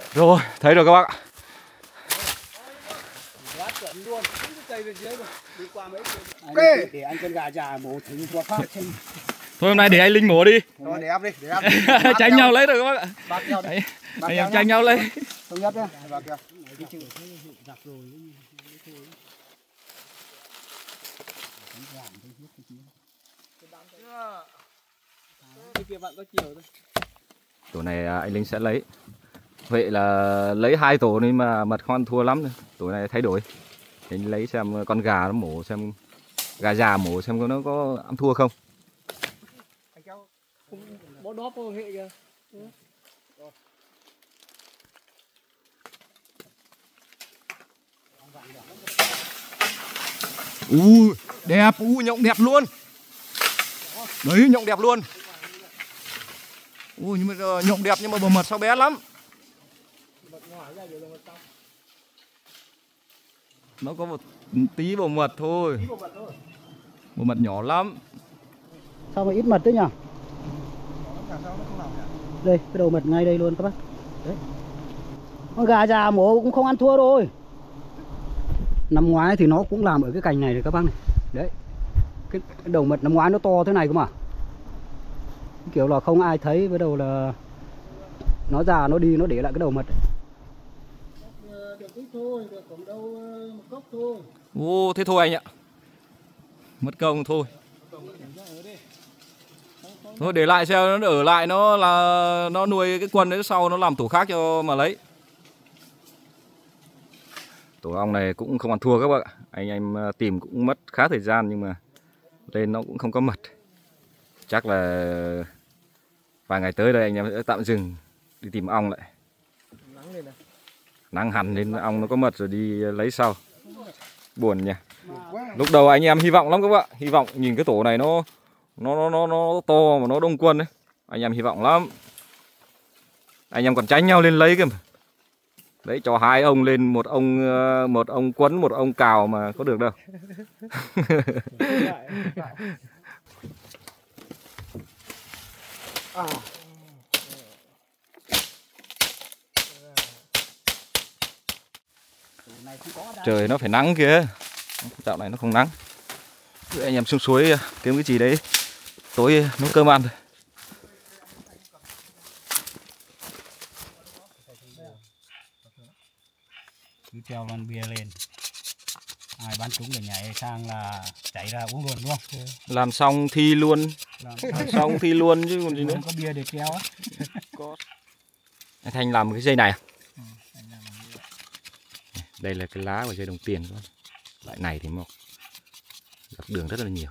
Rồi, thấy rồi các bác ạ. Để ăn con gà già mổ thử qua phát xem. Thôi hôm nay để anh Linh mổ đi. Thôi để em đi, để em đi. Tranh nhau lấy rồi các bác ạ. Bác keo đi. Anh em tranh nhau lấy. Thống nhất nhá. Bác keo. Tổ này anh Linh sẽ lấy. Vậy là lấy 2 tổ nên mà mật không ăn thua lắm rồi. Tổ này thay đổi. Anh lấy xem con gà nó mổ xem gà già mổ xem nó có ăn thua không. Bó đóp vô hệ kìa. Đẹp, nhộng đẹp luôn. Đấy, nhộng đẹp luôn. Nhưng mà nhộng đẹp nhưng mà bờ mật sao bé lắm. Nó có một tí bờ mật thôi. Bờ mật nhỏ lắm. Sao mà ít mật thế nhỉ? Đây, cái đầu mật ngay đây luôn các bác. Đấy. Con gà già mổ cũng không ăn thua rồi. Năm ngoái thì nó cũng làm ở cái cành này rồi các bác này. Đấy. Cái đầu mật năm ngoái nó to thế này cơ mà. Kiểu là không ai thấy, với đầu là nó già nó đi nó để lại cái đầu mật. Được ít thôi, được còn đâu một cốc thôi. Thế thôi anh ạ. Mất công thôi. Thôi để lại xem nó ở lại, nó là nó nuôi cái quân đấy, sau nó làm tổ khác cho mà lấy. Tổ ong này cũng không ăn thua các bạn ạ. Anh em tìm cũng mất khá thời gian nhưng mà lên nó cũng không có mật. Chắc là vài ngày tới đây anh em sẽ tạm dừng đi tìm ong lại. Nắng hẳn nên ong nó có mật rồi đi lấy sau. Buồn nhỉ. Lúc đầu anh em hy vọng lắm các bạn, hy vọng nhìn cái tổ này nó to mà nó đông quân đấy. Anh em hy vọng lắm. Anh em còn tranh nhau lên lấy cơ mà. Đấy, cho 2 ông lên, một ông quấn, một ông cào mà có được đâu. Trời nó phải nắng kìa. Dạo này nó không nắng. Vậy anh em xuống suối kiếm cái gì đấy tối nấu cơm ăn thôi. Cứ treo lon bia lên. Ai bắn trúng để nhảy sang là chạy ra uống luôn đúng không? Làm xong thi luôn. Làm xong thi luôn chứ còn gì nữa. Không có bia để treo á. Có. Anh Thanh làm cái dây này à? Đây là cái lá của dây đồng tiền. Loại này thì mọc dọc đường rất là nhiều.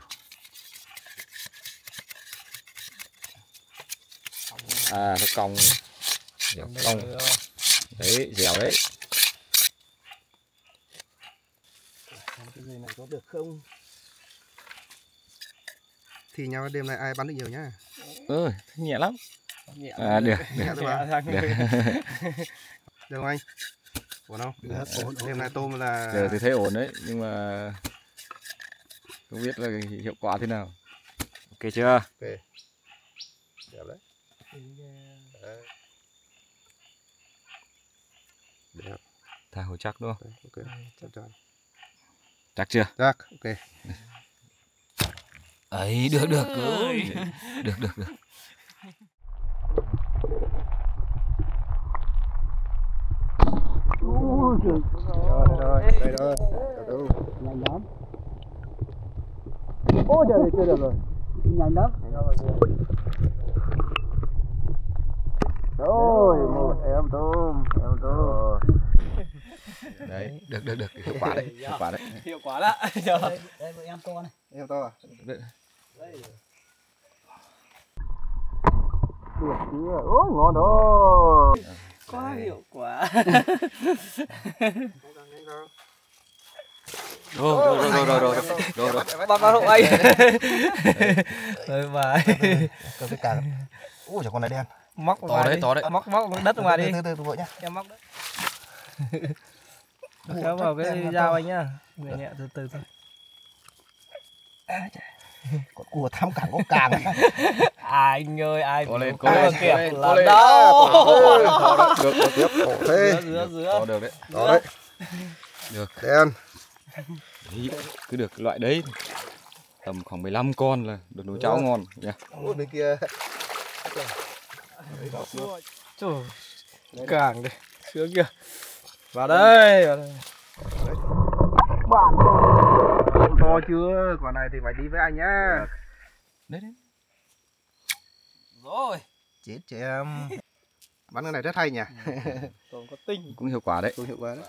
Nó cong. Dẻo cong. Đấy, dẻo đấy. Cái dây này có được không? Thì nhau đêm nay ai bắn được nhiều nhá. Nhẹ lắm. Nhẹ Được. Được không anh? Ổn không? Ổn. Đêm nay tôm là... Giờ thì thấy ổn đấy, nhưng mà không biết là hiệu quả thế nào. Ok chưa? Ok. Đẹp đấy. Đẹp. Thả hồi chắc đúng không? Ok. Chắc chưa? Chắc. Ok. Ấy, được. Được. Đây rồi. Nhanh lắm. Ôi trời ơi, chưa được rồi. Nhanh lắm. Rồi, một em tôm. Đấy, được. Hiệu quả đấy. Hiệu quả đó. Đây một em to này. Em to à? Đấy. Được chưa? Ôi ngon đó. Quá hiệu quả. Rồi. Bắt hộ anh. Rồi bài. Cơ cái càng. Ui trời con này đen. Móc To đấy. Móc đất ngoài đi. Từ vội nhá. Em móc đấy. Kéo vào cái dao anh nhá. Nhẹ từ từ thôi. Con cua tham càng có càng. Anh ơi, ai Cố lên, cố lên, cố lên, kẹp cố là lên. đâu. Được, tiếp. Ồ, thế. Dứa. Có được đấy. Đó đấy. Được. Đen. Đấy, cứ được cái loại đấy. Tầm khoảng 15 con là được nấu cháo ngon nha. Ủa, bên kia. Trời, càng đây, sướng kia. Vào đây. To chưa? Quả này thì phải đi với anh nhá. Đấy. Rồi. Chết chị em. Bắn cái này rất hay nhỉ. Còn có tinh. Cũng hiệu quả đấy. Cũng hiệu quả đấy.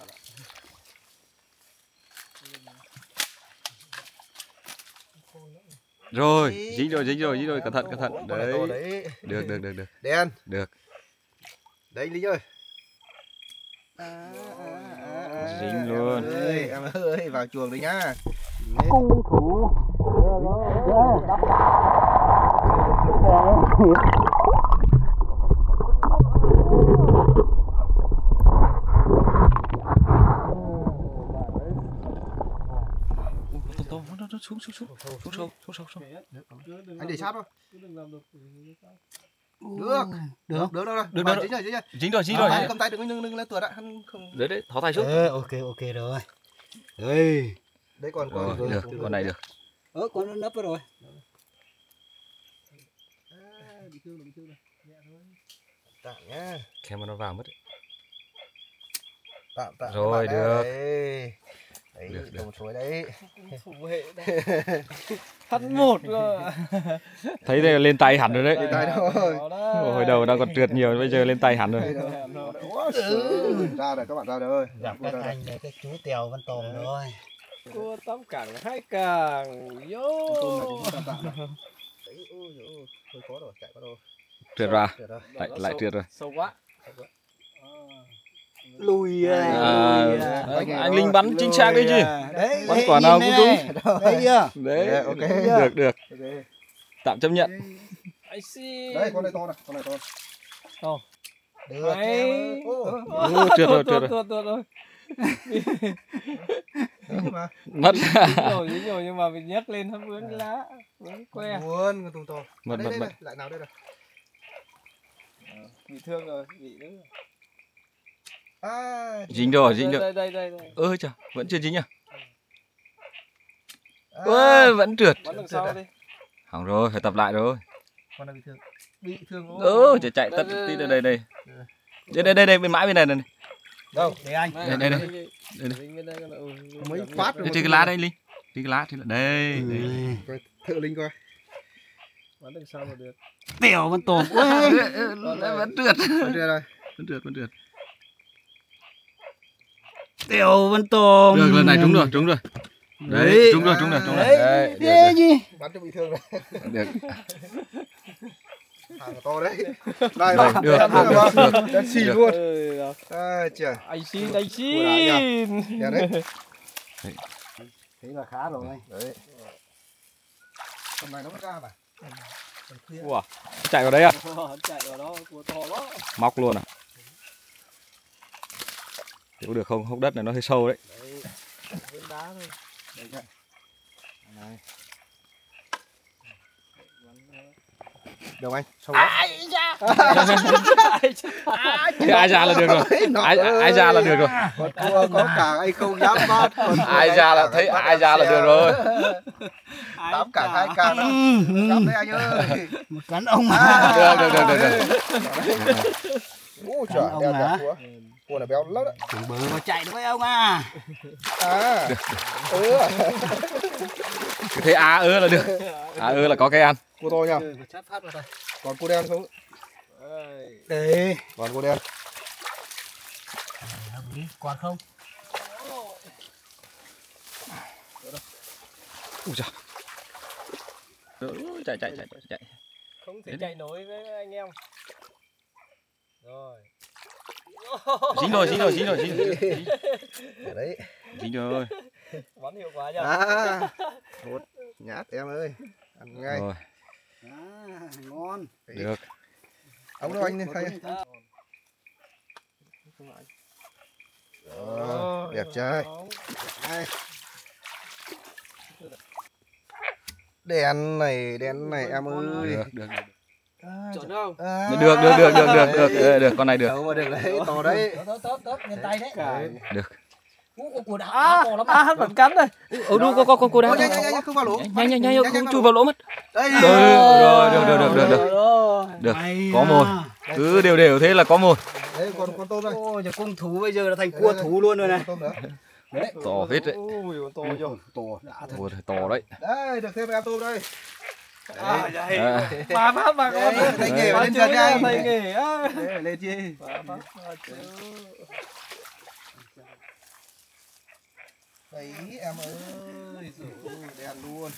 Rồi, dính rồi, cẩn thận. Đấy. Đấy. Được. Đen. Được. Đấy Linh ơi. Dính luôn. Em ơi, vào chuồng đấy nhá. Cung thủ. Nó xuống sâu. Anh để sát thôi. Được. Được rồi. Được. Dính rồi. Dính rồi. Anh cầm tay đừng lên tuột ạ. Không. Đấy, tháo tay xuống. Ok rồi. Đây. Đấy còn Rồi, được, con này được. Con nó nấp rồi. Bị thương rồi. Tạm nhá. Khem nó vào mất. Tạm. Rồi, được. Đấy, Được. một suối đấy. Thủ hệ đây. Hắn một rồi. Thấy đây là lên tay hẳn rồi đấy. Lên tay thôi. Hồi đầu đang còn trượt nhiều, bây giờ lên tay hẳn rồi. Ra rồi các bạn ra rồi. Gặp các anh là cái chú Tèo Văn Tùng rồi. Cua tắm cảng hai càng. Vô. Hơi khó rồi, chạy qua đâu. Trượt ra, lại trượt rồi. Sâu quá. Lùi Anh Linh bắn chính xác đấy chứ. Đấy, Bắn quả nào cũng trúng. Đấy chưa? Đấy, ok. Được. Tạm chấp nhận. I see. Đấy, con này to này. Ồ. Được. Đấy. Trượt rồi. Nhưng mà Mất. Dính rồi nhưng mà mình nhấc lên nó vướng cái lá, vướng que. buồn con tung to. Mất. Lại nào đây rồi. Bị thương rồi, bị nữa. Dính rồi. Đây. Ơ chà, vẫn chưa dính à? Ôi, vẫn trượt. Bắn đằng sau đi. Hỏng rồi, phải tập lại rồi. Con này bị thương. Chạy tất tí đây. Đây bên mãi bên này. Đâu? Để anh. Đây. Mấy phát rồi. Trên cái lá đây Linh. Trên cái lá thì đây. Coi thợ Linh coi. Bắn đằng sau là được. Tèo Văn Tùng. Vẫn trượt. Vẫn trượt. Tèo Văn Tùng. Được, lần này trúng rồi. Đấy, trúng rồi. Đấy, Thế gì? Bắn cho bị thương rồi. được. Hàng to đấy. Đây, Được. Đen xì luôn. Chà. Anh xin. Đen đấy. Thế là khá rồi. Đấy. Hôm nay nó mất ra mà. Ủa, chạy vào đấy à? Chạy vào đó, cua to lắm. Móc luôn à? Có được không? Hốc đất này nó hơi sâu đấy. Đấy, đá thôi. Này. Đâu anh? Sâu quá. Thì ai ra là được rồi. Ai ra là được rồi. Con cua có cả anh không dám bắt. Ai ra là thấy ai ra là được rồi. Tám cả hai càng. Dám đấy anh ơi. Một cắn ông Được. Ôi trời, đeo đẹp cua. Cua này béo lắm đấy. Tưởng bờ mà chạy được với ông à. Cứ thấy là được. Là có cái ăn. Cua to nha. Chát phát vào đây. Còn cua đen không? Đây. Còn cua đen. Còn không? Ui giời. Chạy. Không thể chạy nổi với anh em. Rồi. Dính rồi. Đấy. Dính rồi. Bắn hiệu quả chưa? Một nhát em ơi. Ăn ngay. Rồi. Ngon. Được. Ông đâu anh hay. Đẹp trai. Đèn này em ơi. Được. Chuẩn không? Được, con này được. Đâu mà được đấy, to đấy. Tốt, nhân tay đấy. Được. Cua đã to lắm. Hắn vẫn cắn đây. Con cua đá. Nhanh, không vào lỗ. Nhanh, không chui vào lỗ mất. Đây. Được. Được, có mồi. Cứ đều thế là có mồi. Đấy, con tôm đây. Ôi, giờ cung thú bây giờ là thành cua thú luôn rồi này. Tôm nữa. Đấy. To phết đấy. Ui, con to chưa? Ôi, to đấy. Đây, được thêm em tôm đây. Bà phát bà con. Thầy nghề lên chân nhanh. Thầy nghề á. Đấy, lên chi. Đấy em ơi, đèn luôn.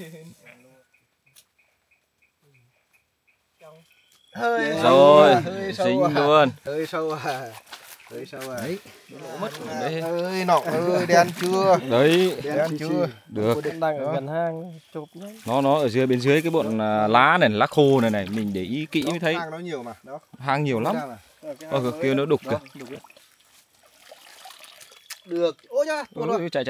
Hơi Rồi, hơi sâu dính à. luôn. Hơi sâu à. Đấy. Mất đấy. Ơi nọ ơi, đen chưa? Đấy, Đen chưa? được. Đang ở gần hang chụp nhá. Nó ở dưới bên dưới cái bọn lá này, lá khô này, mình để ý kỹ mới thấy. Hang nó nhiều mà, đó. Hang nhiều lắm. Kia nó đục kìa. Được. Ôi da, Chạy.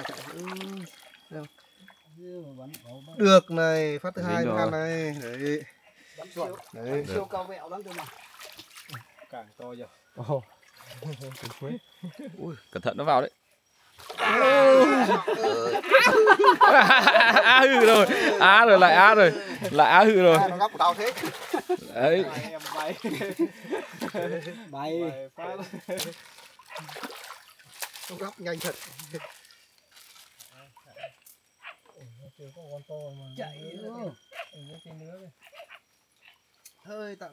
được này, phát thứ Dính hai rồi. ăn này. Đấy. Siêu cao vẹo lắm cơ mà. Càng to giờ. Ui, cẩn thận nó vào đấy. Á hư rồi. Lại á hư rồi. Nó góc của tao thế. Đấy. Em bay. Bay. Phát. Nó góc nhanh thật. Chạy luôn. Hơi tạ.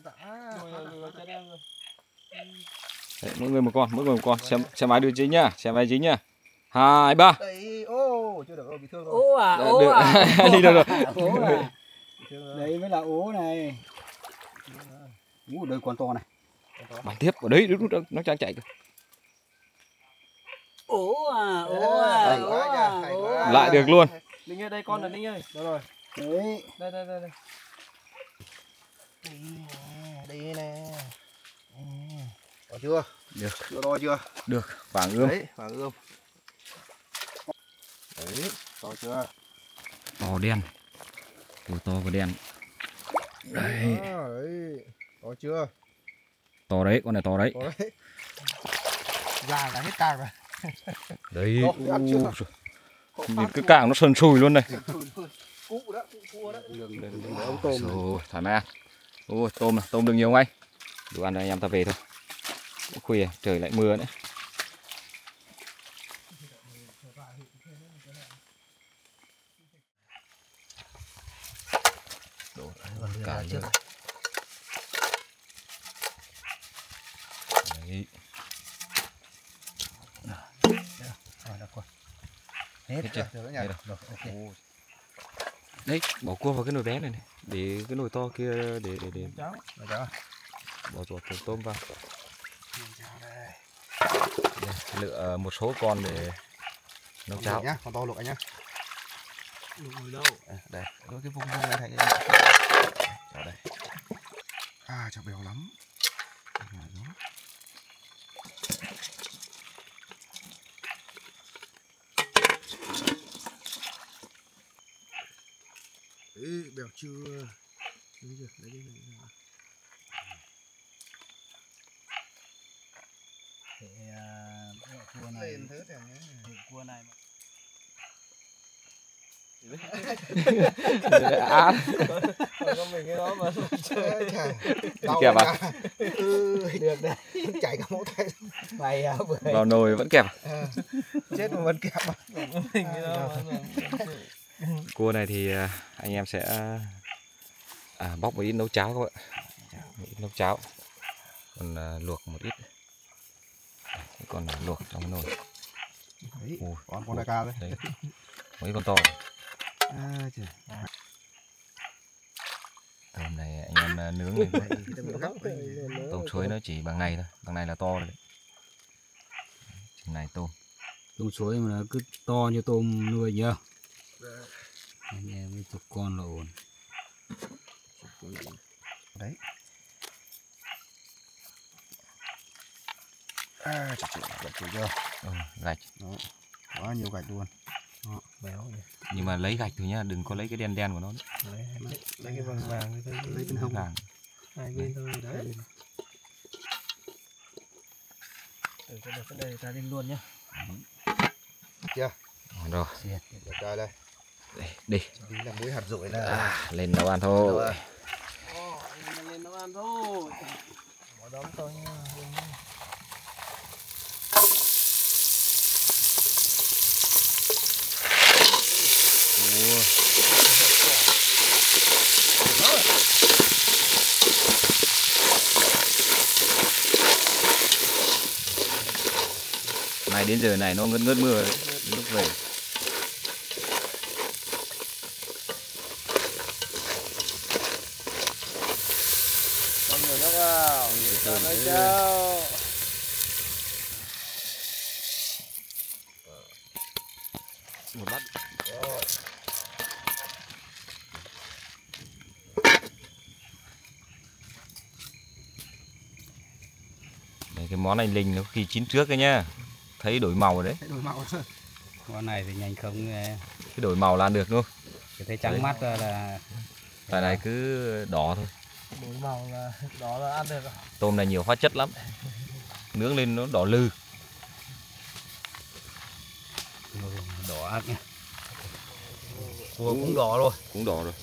Đấy, mỗi người một con. Xem ai đưa chính nhá. Xem ai chính nhá. 2, 3. Đấy, ô, chưa được, bị thương rồi. Ố à. Đi được rồi. Ố à. Đấy mới là ố này. Đời con to này. Bắn tiếp ở đấy, nó chạy kìa. Ố à. Hay quá. Lại được luôn. Linh ơi, đây con rồi Linh ơi. Đâu rồi? Đấy. Đây. Đây nè. Có chưa? Được. Chưa đo chưa? Được, vàng ươm. Đấy, vàng ươm. Đấy, to chưa? To đen. Vừa to vừa đen. Đấy. Đấy. Có chưa? To đấy, con này to đấy. Có đấy. Già cả hết càng rồi. Đấy. Ăn chưa? Nhìn cái cảng nó sần sùi luôn này. Cũ đó, cua đó. Rồi, thoải mái ăn. Ôi, tôm được nhiều ngay. Đủ ăn rồi anh em ta về thôi. Khuya trời lại mưa nữa. Đổ cả trước. Đấy. Hết chưa? Hết rồi. Ôi. Đấy, bỏ cua vào cái nồi bé này này, để cái nồi to kia để bỏ ruột tôm vào. Đây, lựa một số con để nấu cháo nhá, con to luộc anh nhá. Luộc đâu? Đây, cái vùng này thấy ở đây. À, chả béo lắm. Đấy, béo chưa? Đấy. Cua này. Lên thế này nhé. Cua này mà. Có mình cái đó mà. Kẹp à? Được đấy. Chảy cả mẫu tay. Mày à, Vào nồi vẫn kẹp. Chết mà vẫn kẹp mà. Mình cái đó mà. Cua này thì anh em sẽ bóc một ít nấu cháo các bạn. Nấu cháo. Còn luộc một ít. Còn luộc trong cái nồi. Đấy, Ui, con đại ca đấy. Đấy. Mấy con to. Tôm này anh em nướng lên. Tôm suối nó chỉ bằng này thôi. Bằng này là to rồi đấy. Chừng này tôm. Tôm suối mà nó cứ to như tôm nuôi nhá. Anh em với chục con là ổn. Đấy. À, chặt chẽ chưa? Gạch. Đó, quá nhiều gạch luôn. béo nhỉ. Nhưng mà lấy gạch thôi nhá, đừng có lấy cái đen đen của nó. Lấy cái vàng vàng lấy bên hông vàng. hai bên thôi đấy. Cái đây ta lên luôn nhá. Chưa? Rồi. Được rồi đây. Đi. Tí là muối hạt rội là Lên nấu ăn thôi. Lên nấu ăn thôi. bỏ đóng thôi nha. Này đến giờ này nó ngớt ngớt mưa đấy. Lúc về. Cho nhiều nước vào. Cho nó trao. Một bát. Đấy, cái món này linh nó khi chín trước cái nhá. Thấy đổi màu rồi đấy. Đổi màu rồi. Con này thì nhanh không. Cái đổi màu là ăn được luôn. Cái thấy trắng mắt là. Tại này cứ đỏ thôi. Đổi màu là đó là ăn được rồi. Tôm này nhiều hóa chất lắm. Nướng lên nó đỏ lư. Đỏ ác nha. Cua cũng đỏ rồi. Cũng đỏ rồi.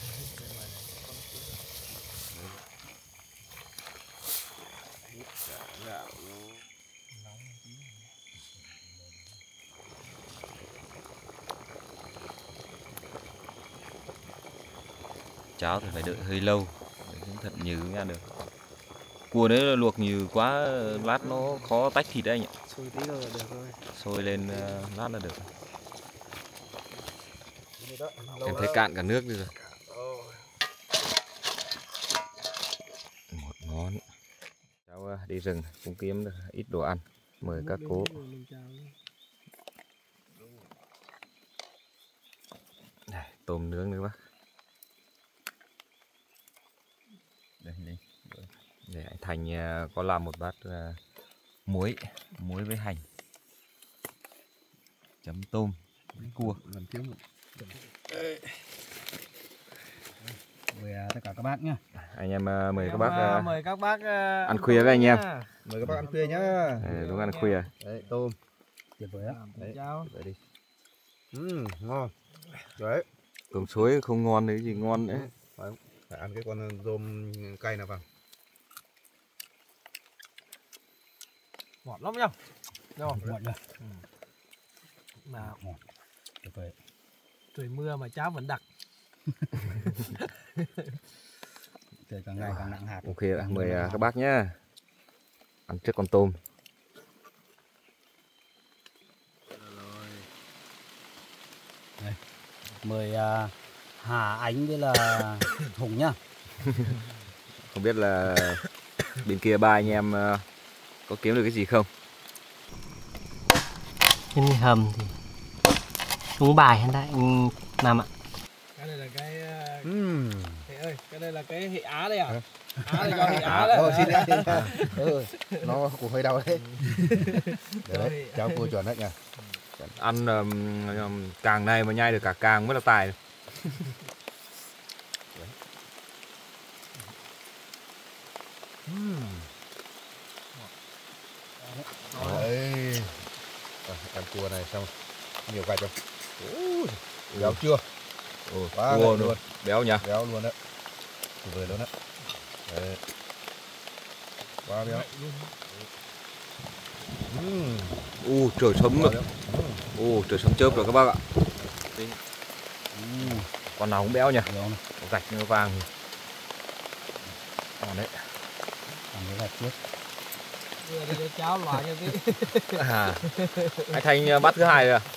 Cháo thì phải đợi hơi lâu để cũng thật nhừ nha được. Cua đấy luộc nhừ quá lát nó khó tách thịt đấy anh ạ. Sôi tí rồi là được rồi. Sôi lên lát là được. Em thấy cạn cả nước đi rồi. Một món. Cháu đi rừng cũng kiếm được ít đồ ăn. Mời các cố. Đây, tôm nướng nữa bác. Đây. Để anh Thành có làm một bát muối với hành, chấm tôm với cua. Lần thiếu một. Mời tất cả các bác nhá. Anh em mời các bác mời các bác ăn khuya với anh em. Mời các bác ăn khuya nhá. Đúng ăn khuya. Đấy, tôm. Tuyệt vời á. Đấy, cháo. vậy đi. Ngon. Đấy. Tôm suối không ngon đấy gì ngon đấy. Phải ăn cái con rôm cay nào vào. Ngọt lắm nhá. Rồi. Ngọt rồi. Nào. Tuyệt vời. Trời mưa mà cháo vẫn đặc. Trời càng ngày càng nặng hạt. Ok, mời các bác nhé. Ăn trước con tôm. Đây. Mời Hà Ánh với là Hùng nhá. Không biết là bên kia ba anh em có kiếm được cái gì không? Trên hầm thì đúng bài hiện tại làm ạ. Cái này là cái Hệ ơi, cái đây là cái hệ Á đây à? Á là do hệ Á Thôi đấy. xin lỗi. Nó cũng hơi đau đấy. Đấy, cháu cua chuẩn đấy nha. Ăn càng này mà nhai được cả càng mới là tài. Đấy. Em cua này xong nhiều gạch không? Béo chưa? Quá Cua luôn. Béo nhỉ? Béo luôn đấy. Tuyệt vời luôn đấy. Đấy. Quá béo. Trời sấm rồi. Trời sấm chớp rồi các bác ạ. Con nào cũng béo nhỉ? Có gạch nó vàng. Còn đấy. Còn cái gạch trước. Vừa đây cho cháo loại như thế. Anh Thành bắt thứ hai rồi à?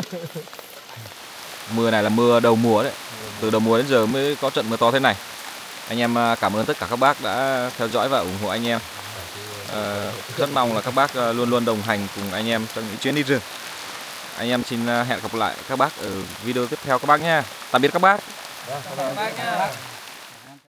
Mưa này là mưa đầu mùa đấy. Từ đầu mùa đến giờ mới có trận mưa to thế này. Anh em cảm ơn tất cả các bác đã theo dõi và ủng hộ anh em. Rất mong là các bác luôn luôn đồng hành cùng anh em trong những chuyến đi rừng. Anh em xin hẹn gặp lại các bác ở video tiếp theo các bác nhé. Tạm biệt các bác. Các bác nhá.